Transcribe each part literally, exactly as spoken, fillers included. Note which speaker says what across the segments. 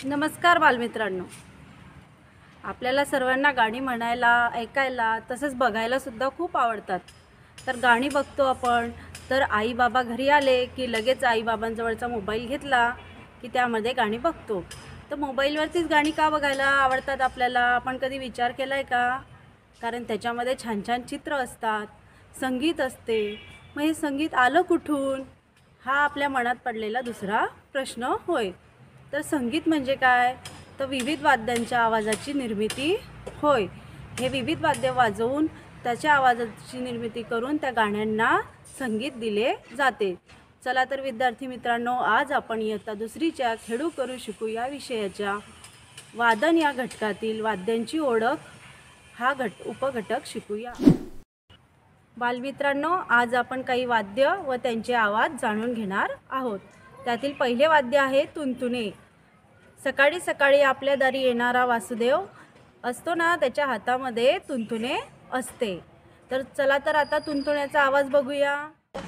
Speaker 1: नमस्कार बालमित्रांनो, आपल्याला सर्वांना गाणी म्हणायला, ऐकायला तसंच बघायला सुद्धा खूप आवडतात। तर गाणी बघतो आपण तर आई बाबा घरी आले की लगेच आई बाबांजवळचा मोबाईल घेतला की त्यामध्ये गाणी बघतो। तर मोबाईलवरतीच गाणी का बघायला आवडतात आपल्याला, आपण कधी विचार केलाय का? कारण त्याच्यामध्ये छान छान चित्र असतात, संगीत असते। मग हे संगीत आलं कुठून, हा आपल्या मनात पडलेला दुसरा प्रश्न होय। तर संगीत म्हणजे काय? तर विविध वाद्यांच्या आवाजाची निर्मिती होय। हे विविध वाद्य वाजवून त्याच्या आवाजाची निर्मिती करून त्या गाण्यांना संगीत दिले जाते। चला तर विद्यार्थी मित्रांनो, आज आपण इयत्ता दुसरीच्या खेळू करू शिकू या विषयाच्या वादन या घटकातील वाद्यांची ओळख हा घट उपघटक शिकूया। बालमित्रांनो, आज आपण काही वाद्य व त्यांचे आवाज जाणून घेणार आहोत। त्यातील पहिले वाद्य आहे तुणतुणे। सकाळी सकाळी आपल्या दारी येणारा वासुदेव असतो ना, त्याच्या हातामध्ये तुणतुणे असते। तर चला तर आता तुणतुण्याचा आवाज बघूया।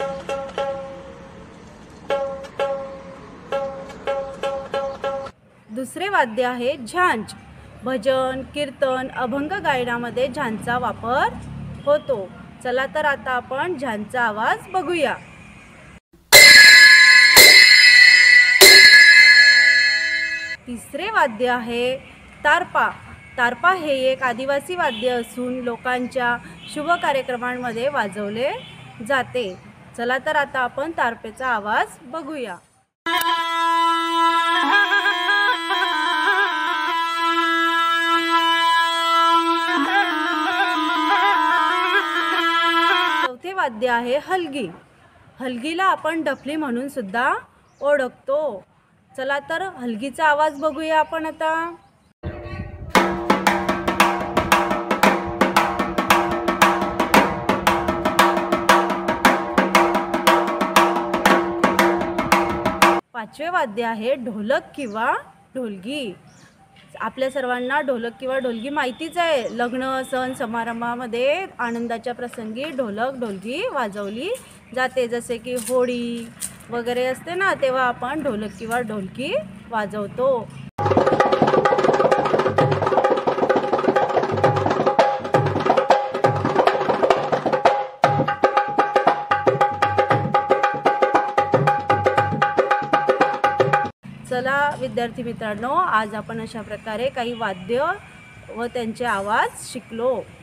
Speaker 1: दुसरे वाद्य आहे झांज। भजन, कीर्तन, अभंग गायनामध्ये झांजचा वापर होतो। चला तर आता आपण झांजचा आवाज बघूया। तिसरे वाद्य आहे तारपा। तारपा हे एक आदिवासी वाद्य असून लोकांच्या शुभ कार्यक्रमांमध्ये वाजवले जाते। चला तर आता आपण तारपेचा आवाज बघूया। चौथे वाद्य आहे हलगी। हलगीला आपण डफली म्हणून सुद्धा ओळखतो। चला तर हलगीचा आवाज बघूया आपण आता। पाचवे वाद्य आहे ढोलक किंवा ढोलकी। आपल्या सर्वांना ढोलक किंवा ढोलकी माहितीच आहे। लग्न, सण समारंभामध्ये आनंदाच्या प्रसंगी ढोलक ढोलकी वाजवली जाते। जसे की होळी वगैरे असते ना, तेव्हा आपण ढोलक किंवा ढोलकी वाजवतो। चला विद्यार्थी मित्रांनो, आज आपण अशा प्रकारे काही वाद्य व त्यांचे आवाज शिकलो।